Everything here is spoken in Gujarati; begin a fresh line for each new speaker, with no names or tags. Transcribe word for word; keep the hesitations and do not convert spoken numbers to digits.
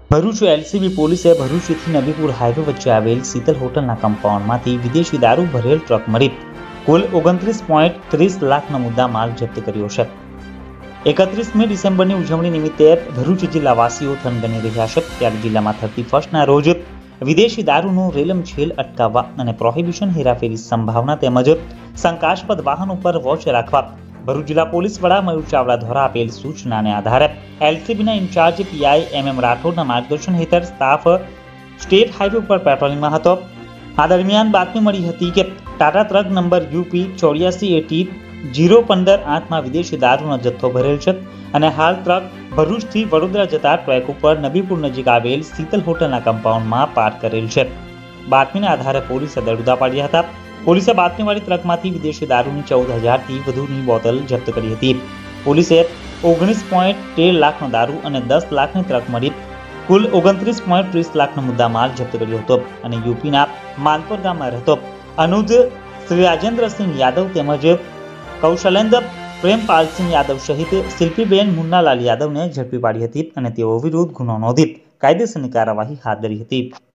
ભરૂચ એલસીબી પોલીસે ભરૂચથી નબીપુર હાઈવે વચ્ચે આવેલ શીતલ હોટલના કમ્પાઉન્ડમાંથી વિદેશી દારૂ ભરેલ ટ્રક મળી કુલ ઓગણત્રીસ પોઈન્ટ ત્રીસ લાખનો મુદ્દા માલ જપ્ત કર્યો છે. એકત્રીસમી ડિસેમ્બરની ઉજવણી નિમિત્તે ભરૂચ જિલ્લાવાસીઓ થનગની રહ્યા છે. ત્યારે જિલ્લામાં થર્ટી ફર્સ્ટના રોજ વિદેશી દારૂનું રેલમછેલ અટકાવવા અને પ્રોહિબિશન હેરાફેરી સંભાવના તેમજ શંકાસ્પદ વાહનો પર વોચ રાખવા ભરૂચ જિલ્લા પોલીસ વડા મયુર ચાવડા દ્વારા આપેલ સૂચનાને આધારે એલસીબીના ઇન્ચાર્જ પીઆઈ એમ એમ રાઠોડના માર્ગદર્શન હેઠળ સ્ટાફ સ્ટેટ હાઈવે પર પેટ્રોલિંગમાં હતો. આ દરમિયાન બાતમી મળી હતી કે ટાટા ટ્રક નંબર યુપી ચોર્યાસી એટી જીરો પંદર આઠમાં વિદેશી દારૂનો જથ્થો ભરેલ છે અને હાલ ટ્રક ભરૂચથી વડોદરા જતા ટ્રેક ઉપર નબીપુર નજીક આવેલ શીતલ હોટલના કમ્પાઉન્ડમાં પાર્ક કરેલ છે. બાતમીના આધારે પોલીસે દળ ઉદા પાડ્યા હતા. પોલીસે બાતમીવાળી ટ્રકમાંથી વિદેશી દારૂની ચૌદ હજારથી વધુની બોટલ જપ્ત કરી હતી. પોલીસે ઓગણીસ પોઈન્ટ તેર લાખનો દારૂ અને દસ લાખની ટ્રક મળી કુલ ઓગણત્રીસ પોઈન્ટ ત્રીસ લાખનો મુદ્દા માલ જપ્ત કર્યો હતો અને યુપીના માનપુર ગામમાં રહેતો અનુજ શ્રી રાજેન્દ્રસિંહ યાદવ તેમજ કૌશલેન્દ્ર પ્રેમપાલસિંહ યાદવ સહિત શિલ્પીબેન મુન્નાલાલ યાદવને ઝડપી પાડી હતી અને તેઓ વિરુદ્ધ ગુનો નોંધી કાયદેસરની કાર્યવાહી હાથ ધરી હતી.